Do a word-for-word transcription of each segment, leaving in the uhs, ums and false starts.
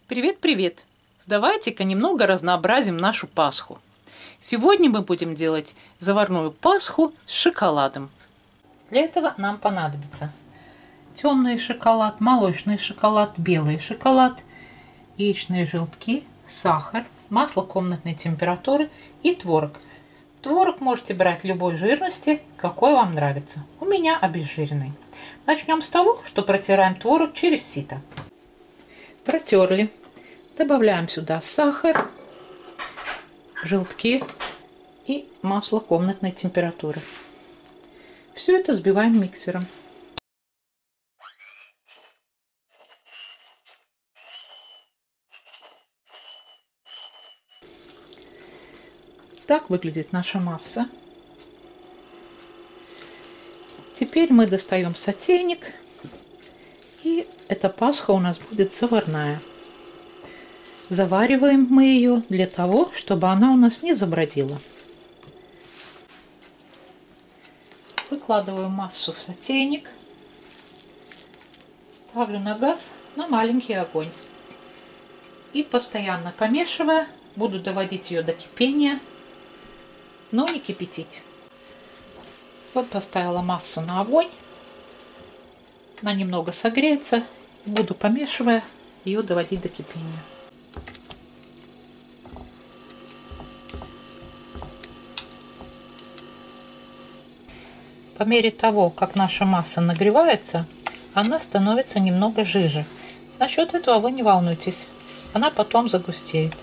Привет-привет! Давайте-ка немного разнообразим нашу Пасху. Сегодня мы будем делать заварную Пасху с шоколадом. Для этого нам понадобится темный шоколад, молочный шоколад, белый шоколад, яичные желтки, сахар, масло комнатной температуры и творог. Творог можете брать любой жирности, какой вам нравится. У меня обезжиренный. Начнем с того, что протираем творог через сито. Протерли. Добавляем сюда сахар, желтки и масло комнатной температуры. Все это взбиваем миксером. Так выглядит наша масса. Теперь мы достаем сотейник, и эта Пасха у нас будет заварная. Завариваем мы ее для того, чтобы она у нас не забродила. Выкладываю массу в сотейник, ставлю на газ на маленький огонь и, постоянно помешивая, буду доводить ее до кипения, но не кипятить. Вот поставила массу на огонь, она немного согреется, и буду, помешивая, ее доводить до кипения. По мере того, как наша масса нагревается, она становится немного жиже. Насчет этого вы не волнуйтесь, она потом загустеет.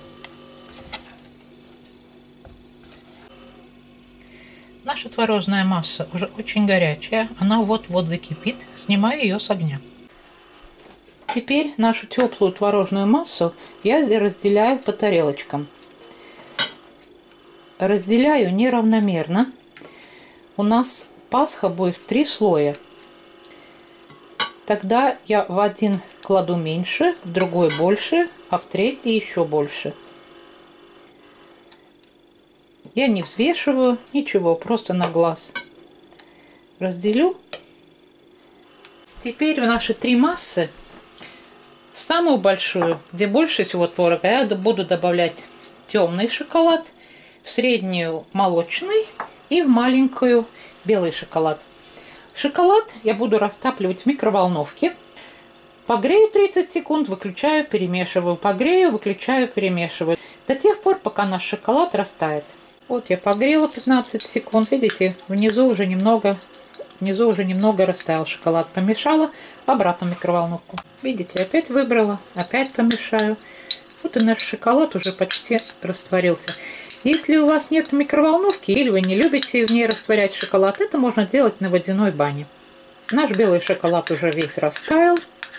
Наша творожная масса уже очень горячая, она вот-вот закипит, снимаю ее с огня. Теперь нашу теплую творожную массу я разделяю по тарелочкам. Разделяю неравномерно. У нас Пасха будет в три слоя. Тогда я в один кладу меньше, в другой больше, а в третий еще больше. Я не взвешиваю ничего, просто на глаз разделю. Теперь в наши три массы, в самую большую, где больше всего творога, я буду добавлять темный шоколад, в среднюю молочный и в маленькую белый шоколад. Шоколад я буду растапливать в микроволновке. Погрею тридцать секунд, выключаю, перемешиваю. Погрею, выключаю, перемешиваю. До тех пор, пока наш шоколад растает. Вот я погрела пятнадцать секунд. Видите, внизу уже немного, внизу уже немного растаял шоколад. Помешала, обратно в микроволновку. Видите, опять выбрала, опять помешаю. Вот и наш шоколад уже почти растворился. Если у вас нет микроволновки или вы не любите в ней растворять шоколад, это можно делать на водяной бане. Наш белый шоколад уже весь растаял.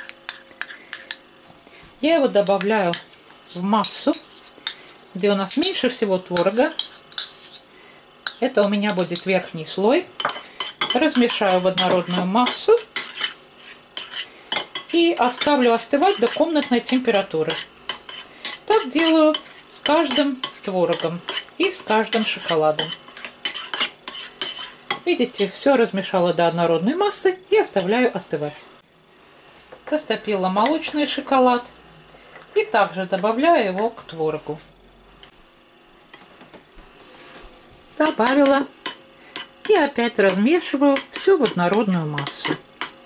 Я его добавляю в массу, где у нас меньше всего творога. Это у меня будет верхний слой. Размешаю в однородную массу и оставлю остывать до комнатной температуры. Так делаю с каждым творогом и с каждым шоколадом. Видите, все размешала до однородной массы и оставляю остывать. Растопила молочный шоколад и также добавляю его к творогу. Добавила и опять размешиваю все в однородную массу.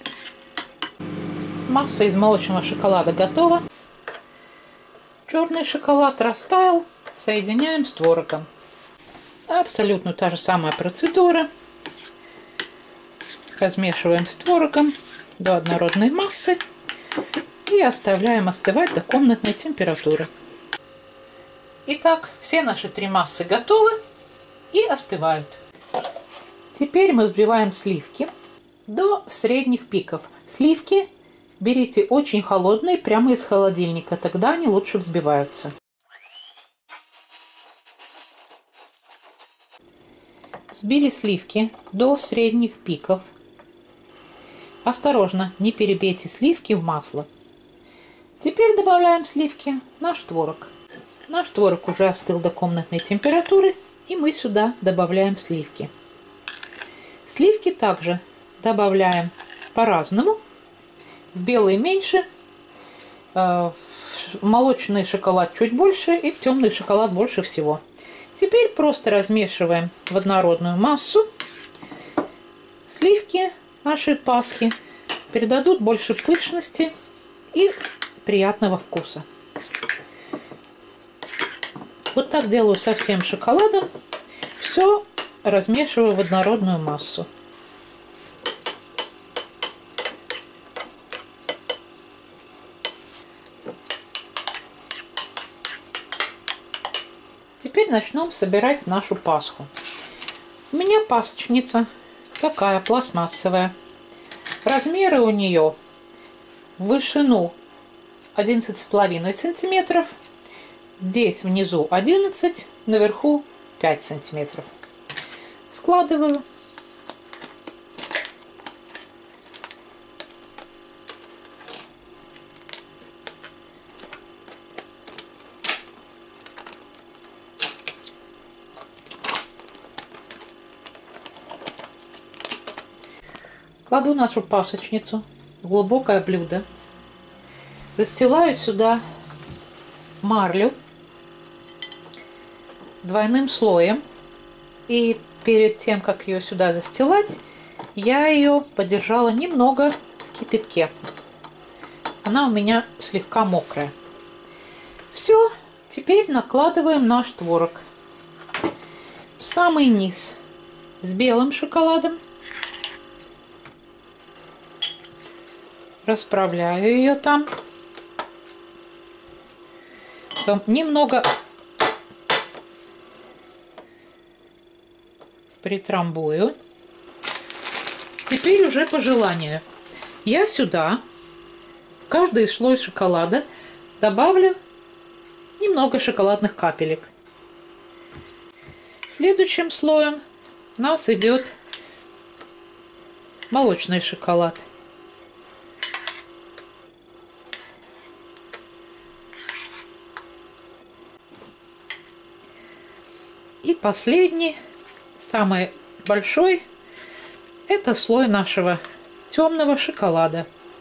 Масса из молочного шоколада готова. Черный шоколад растаял, соединяем с творогом. Абсолютно та же самая процедура. Размешиваем с творогом до однородной массы и оставляем остывать до комнатной температуры. Итак, все наши три массы готовы и остывают. Теперь мы взбиваем сливки до средних пиков. Сливки берите очень холодные, прямо из холодильника, тогда они лучше взбиваются. Взбили сливки до средних пиков. Осторожно, не перебейте сливки в масло. Теперь добавляем сливки в наш творог. Наш творог уже остыл до комнатной температуры, и мы сюда добавляем сливки. Сливки также добавляем по-разному. В белый меньше, в молочный шоколад чуть больше и в темный шоколад больше всего. Теперь просто размешиваем в однородную массу. Сливки нашей Пасхи передадут больше пышности и приятного вкуса. Вот так делаю со всем шоколадом. Все размешиваю в однородную массу. Теперь начнем собирать нашу Пасху. У меня пасочница такая пластмассовая. Размеры у нее в вышину одиннадцать с половиной сантиметров. Здесь внизу одиннадцать, наверху пять сантиметров. Складываю. Кладу нашу пасочницу в глубокое блюдо. Застилаю сюда марлю двойным слоем. И перед тем, как ее сюда застилать, я ее подержала немного в кипятке. Она у меня слегка мокрая. Все, теперь накладываем наш творог в самый низ с белым шоколадом. Расправляю ее там. Потом немного притрамбую. Теперь уже по желанию. Я сюда в каждый слой шоколада добавлю немного шоколадных капелек. Следующим слоем у нас идет молочный шоколад. И последний, самый большой, это слой нашего темного шоколада.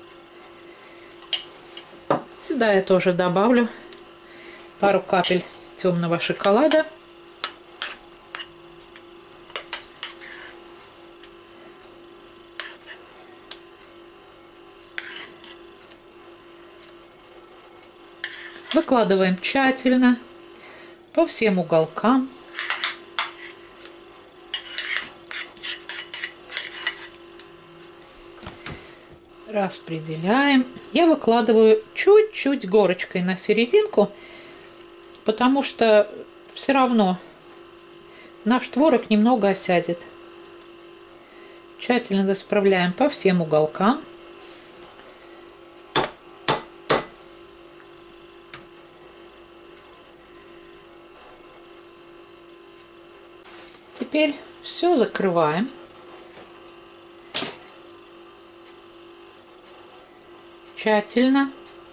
Сюда я тоже добавлю пару капель темного шоколада. Выкладываем тщательно по всем уголкам. Распределяем. Я выкладываю чуть-чуть горочкой на серединку, потому что все равно наш творог немного осядет. Тщательно расправляем по всем уголкам. Теперь все закрываем. Тщательно.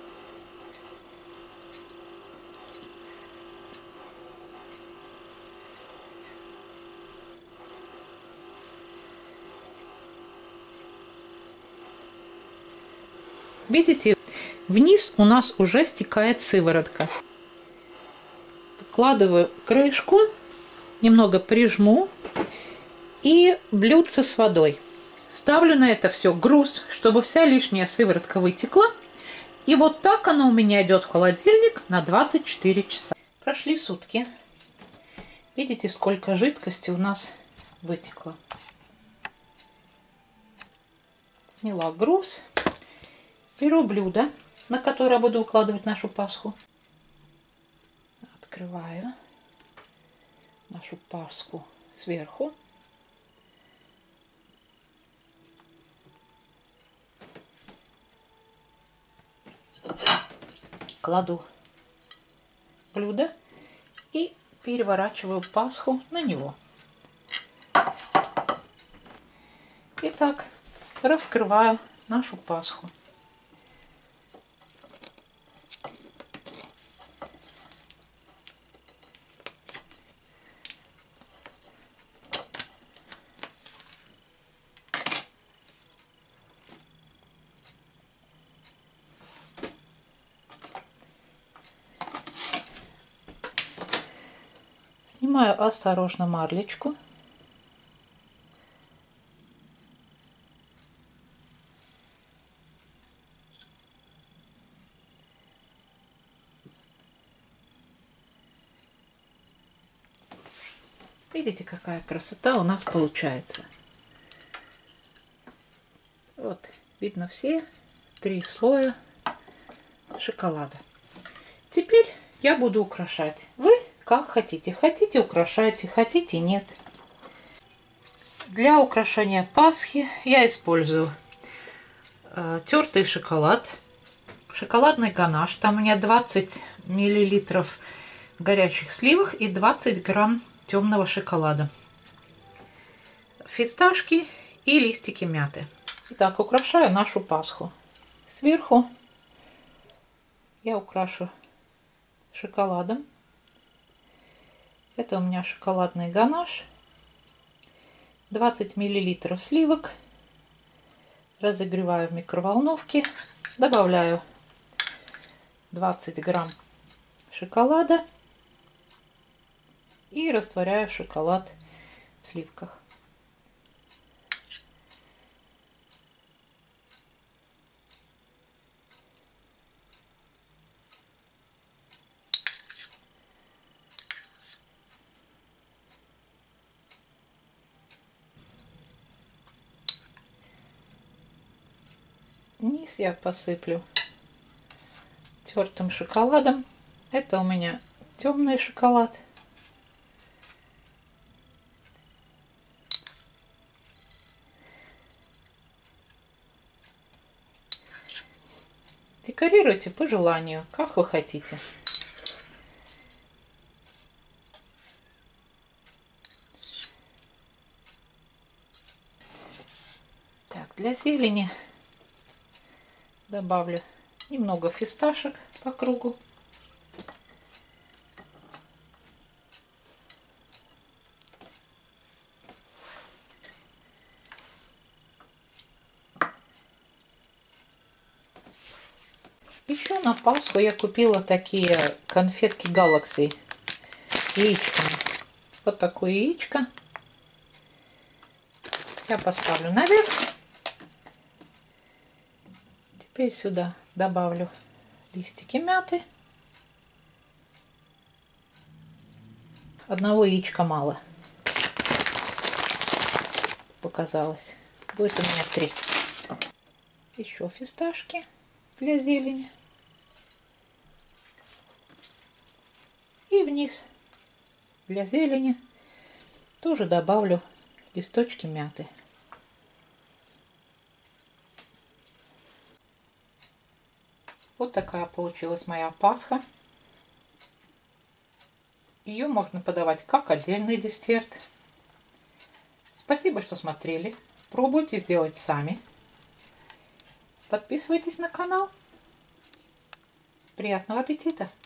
Видите, вниз у нас уже стекает сыворотка. Выкладываю крышку, немного прижму и блюдце с водой. Ставлю на это все груз, чтобы вся лишняя сыворотка вытекла. И вот так она у меня идет в холодильник на двадцать четыре часа. Прошли сутки. Видите, сколько жидкости у нас вытекло. Сняла груз. Беру блюдо, на которое буду укладывать нашу Пасху. Открываю нашу Пасху сверху. Кладу блюдо и переворачиваю Пасху на него. Итак, раскрываю нашу Пасху. Снимаю осторожно марлечку. Видите, какая красота у нас получается. Вот, видно все три слоя шоколада. Теперь я буду украшать. Вы как хотите. Хотите — украшайте, хотите — нет. Для украшения Пасхи я использую э, тертый шоколад, шоколадный ганаш. Там у меня двадцать миллилитров горячих сливок и двадцать грамм темного шоколада, фисташки и листики мяты. Итак, украшаю нашу Пасху. Сверху я украшу шоколадом. Это у меня шоколадный ганаш. двадцать миллилитров сливок. Разогреваю в микроволновке. Добавляю двадцать грамм шоколада. И растворяю шоколад в сливках. Низ я посыплю тертым шоколадом. Это у меня темный шоколад. Декорируйте по желанию, как вы хотите. Так, для зелени добавлю немного фисташек по кругу. Еще на Пасху я купила такие конфетки Galaxy яичками. Вот такое яичко я поставлю наверх. Теперь сюда добавлю листики мяты. Одного яичка мало показалось. Будет у меня три. Еще фисташки для зелени. И вниз для зелени тоже добавлю листочки мяты. Вот такая получилась моя Пасха. Ее можно подавать как отдельный десерт. Спасибо, что смотрели. Пробуйте сделать сами. Подписывайтесь на канал. Приятного аппетита!